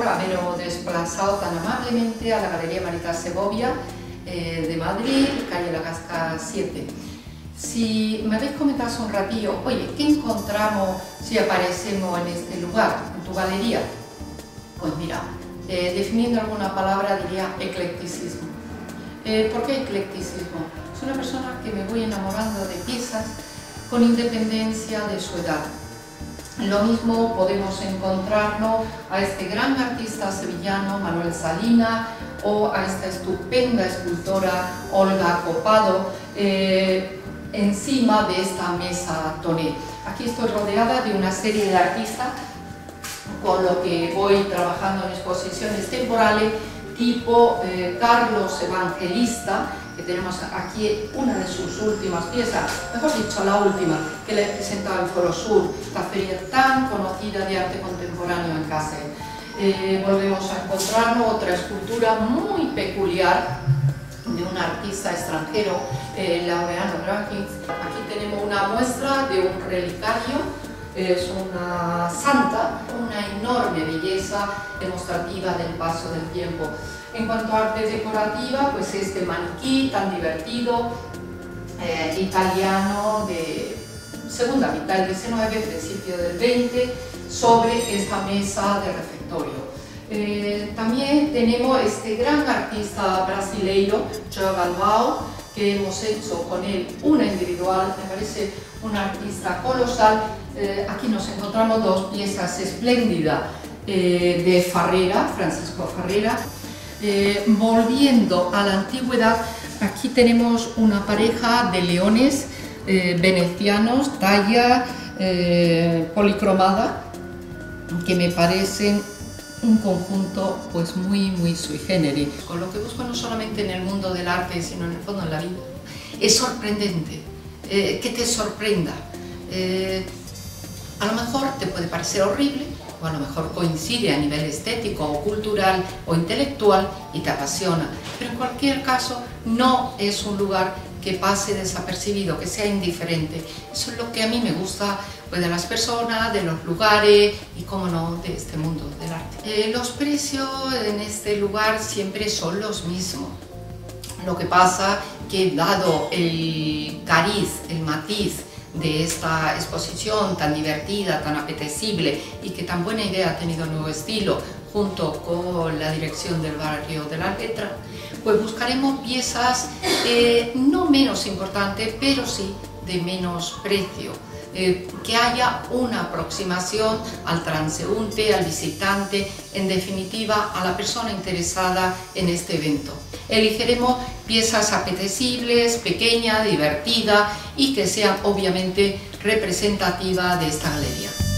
haberos desplazado tan amablemente a la Galería Maritas Segovia de Madrid, calle La Casca 7. Si me habéis comentado hace un ratillo, oye, ¿qué encontramos si aparecemos en este lugar, en tu galería? Pues mira, definiendo alguna palabra diría eclecticismo. ¿Por qué eclecticismo? Soy una persona que me voy enamorando de piezas con independencia de su edad. Lo mismo podemos encontrarnos a este gran artista sevillano Manuel Salina o a esta estupenda escultora Olga Copado encima de esta mesa Tonet. Aquí estoy rodeada de una serie de artistas con lo que voy trabajando en exposiciones temporales tipo Carlos Evangelista, que tenemos aquí una de sus últimas piezas, mejor dicho la última, que le he presentado en Foro Sur, esta feria tan conocida de arte contemporáneo en Cáceres. Volvemos a encontrarnos otra escultura muy peculiar de un artista extranjero, Laureano Brankins. Aquí tenemos una muestra de un relicario. Es una santa, una enorme belleza demostrativa del paso del tiempo. En cuanto a arte decorativa, pues este maniquí tan divertido, italiano de segunda mitad del 19, principio del 20, sobre esta mesa de refectorio. También tenemos este gran artista brasileiro, João Galvão, que hemos hecho con él una individual, me parece un artista colosal. Aquí nos encontramos dos piezas espléndidas de Farrera, Francisco Farrera. Volviendo a la antigüedad, aquí tenemos una pareja de leones venecianos, talla policromada, que me parecen un conjunto pues muy sui generis. Con lo que busco no solamente en el mundo del arte, sino en el fondo en la vida, es sorprendente, que te sorprenda. A lo mejor te puede parecer horrible, o a lo mejor coincide a nivel estético o cultural o intelectual y te apasiona, pero en cualquier caso no es un lugar que pase desapercibido, que sea indiferente. Eso es lo que a mí me gusta, pues, de las personas, de los lugares y, cómo no, de este mundo del arte. Los precios en este lugar siempre son los mismos. Lo que pasa que, dado el cariz, el matiz de esta exposición tan divertida, tan apetecible y que tan buena idea ha tenido Nuevo Estilo junto con la dirección del Barrio de la Letra, pues buscaremos piezas no menos importantes, pero sí de menos precio, que haya una aproximación al transeúnte, al visitante, en definitiva a la persona interesada en este evento. Elegiremos piezas apetecibles, pequeñas, divertidas y que sean obviamente representativas de esta galería.